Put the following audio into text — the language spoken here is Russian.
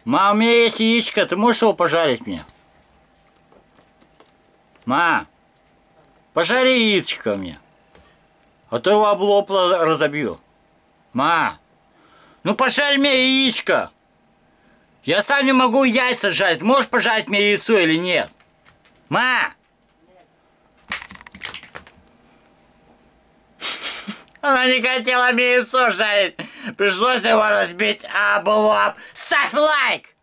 Ма, у меня есть яичко, ты можешь его пожарить мне? Ма, пожари яичко мне. А то его об лоб разобью. Ма, ну пожарь мне яичко. Я сам не могу яйца жарить. Можешь пожарить мне яйцо или нет? Ма! Она не хотела мне яйцо жарить. Пришлось его разбить об лоб. Ставь лайк!